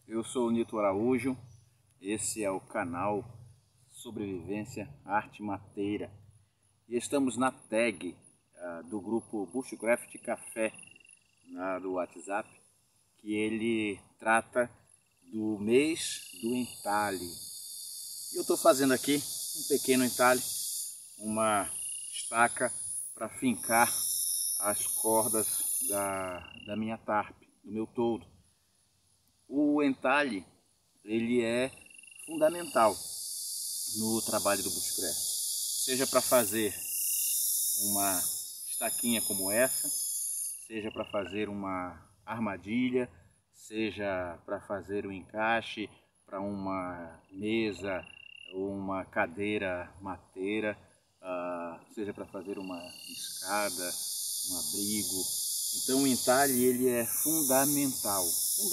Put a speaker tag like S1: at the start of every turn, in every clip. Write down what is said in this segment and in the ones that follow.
S1: Eu sou o Nito Araújo, esse é o canal Sobrevivência Arte Mateira e estamos na tag do grupo Bushcraft Café do WhatsApp, que ele trata do mês do entalhe. E eu estou fazendo aqui um pequeno entalhe, uma estaca para fincar as cordas da minha tarpe, do meu toldo. O entalhe, ele é fundamental no trabalho do bushcraft, seja para fazer uma estaquinha como essa, seja para fazer uma armadilha, seja para fazer um encaixe para uma mesa ou uma cadeira mateira, seja para fazer uma escada, um abrigo. Então o entalhe ele é fundamental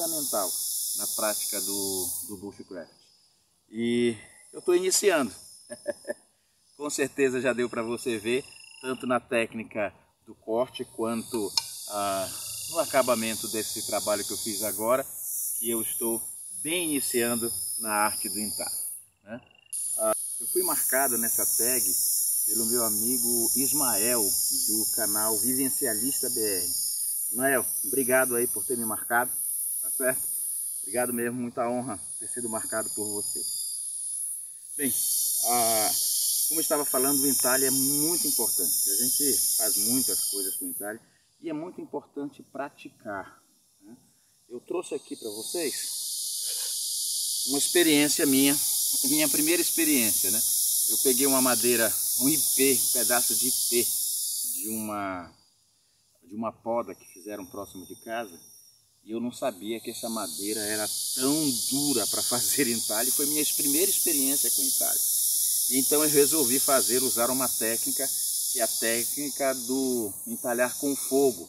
S1: na prática do bushcraft. E eu estou iniciando. Com certeza já deu para você ver, tanto na técnica do corte quanto no acabamento desse trabalho que eu fiz agora, que eu estou bem iniciando na arte do entalhe, né? Eu fui marcado nessa tag pelo meu amigo Ismael, do canal Vivencialista BR. Ismael, obrigado aí por ter me marcado, tá certo? Obrigado mesmo, muita honra ter sido marcado por você. Bem, como eu estava falando, o entalhe é muito importante. A gente faz muitas coisas com o entalhe e é muito importante praticar, né? Eu trouxe aqui para vocês uma experiência minha primeira experiência, né? Eu peguei uma madeira, um pedaço de ipê de uma poda que fizeram próximo de casa, e eu não sabia que essa madeira era tão dura para fazer entalhe. Foi minha primeira experiência com entalhe. E então eu resolvi usar uma técnica, que é a técnica do entalhar com fogo.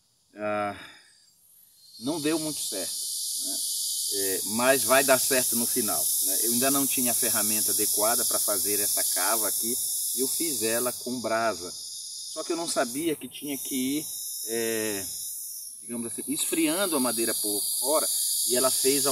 S1: Não deu muito certo, né? Mas vai dar certo no final, né? Eu ainda não tinha a ferramenta adequada para fazer essa cava aqui, e eu fiz ela com brasa. Só que eu não sabia que tinha que ir, digamos assim, esfriando a madeira por fora, e ela fez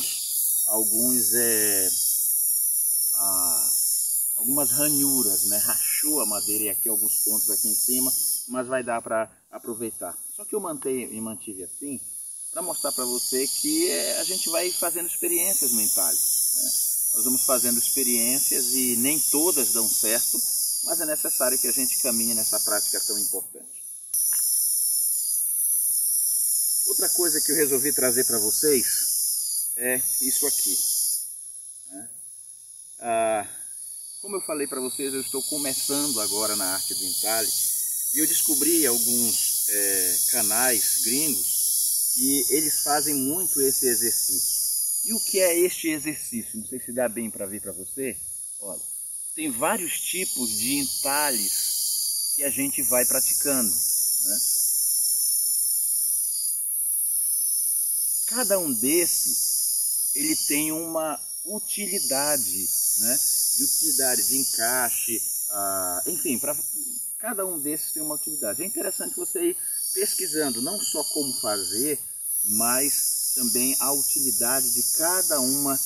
S1: algumas ranhuras, né? Rachou a madeira e aqui alguns pontos aqui em cima, mas vai dar para aproveitar. Só que eu me mantive assim para mostrar para você que a gente vai fazendo experiências no entalhe, né? Nós vamos fazendo experiências e nem todas dão certo, mas é necessário que a gente caminhe nessa prática tão importante. Outra coisa que eu resolvi trazer para vocês é isso aqui, né? Como eu falei para vocês, eu estou começando agora na arte do entalhe e eu descobri alguns canais gringos que eles fazem muito esse exercício. E o que é este exercício? Não sei se dá bem para ver para você. Olha, tem vários tipos de entalhes que a gente vai praticando, né? Cada um desses, ele tem uma utilidade, né? De encaixe, enfim, cada um desses tem uma utilidade. É interessante você ir pesquisando, não só como fazer, mas também a utilidade de cada uma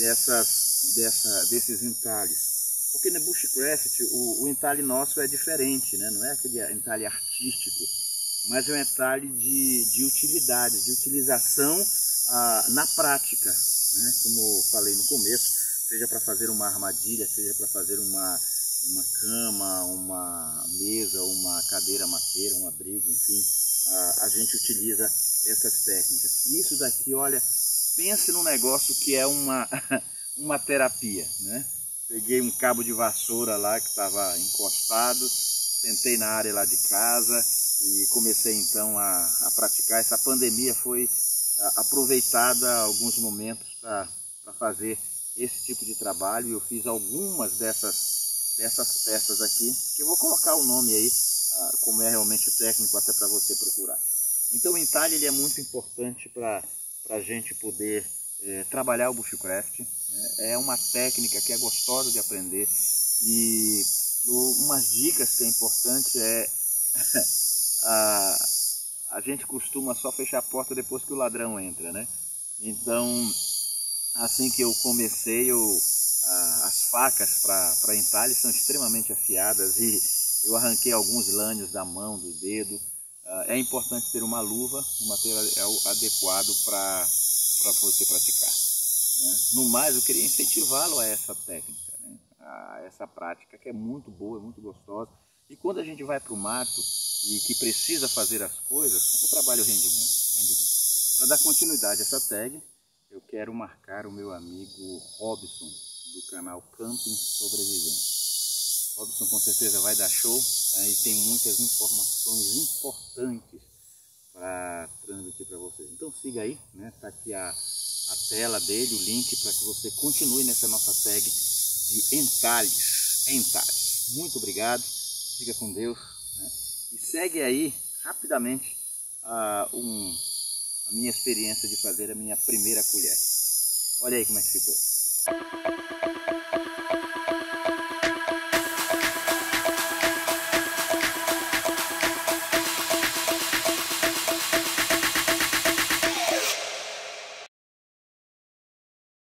S1: desses entalhes. Porque no bushcraft, o entalhe nosso é diferente, né? Não é aquele entalhe artístico, mas é um entalhe de utilidade, de utilização na prática, né? Como falei no começo, seja para fazer uma armadilha, seja para fazer uma cama, uma mesa, uma cadeira mateira, um abrigo, enfim, a gente utiliza essas técnicas. E isso daqui, olha, pense num negócio que é uma terapia, né? Peguei um cabo de vassoura lá que estava encostado, sentei na área lá de casa e comecei então a praticar. Essa pandemia foi aproveitada alguns momentos para fazer esse tipo de trabalho. Eu fiz algumas dessas peças aqui, que eu vou colocar o nome aí, como é realmente o técnico, até para você procurar. Então o entalhe ele é muito importante para a gente poder trabalhar o bushcraft, né? É uma técnica que é gostosa de aprender, e umas dicas que é importante a gente costuma só fechar a porta depois que o ladrão entra, né? Então assim que eu comecei, as facas para entalhe são extremamente afiadas e eu arranquei alguns lânios da mão, do dedo. É importante ter uma luva, um material adequado para você praticar, né? No mais, eu queria incentivá-lo a essa técnica, né? A essa prática que é muito boa, muito gostosa. E quando a gente vai para o mato e que precisa fazer as coisas, o trabalho rende muito, rende muito. Para dar continuidade a essa tag, eu quero marcar o meu amigo Robson, do canal Camping Sobrevivência. Robson com certeza vai dar show, né? E tem muitas informações importantes para transmitir para vocês. Então siga aí, né? Tá aqui a tela dele, o link para que você continue nessa nossa tag de entalhes. Muito obrigado, fica com Deus, né? E segue aí rapidamente a minha experiência de fazer a minha primeira colher. Olha aí como é que ficou.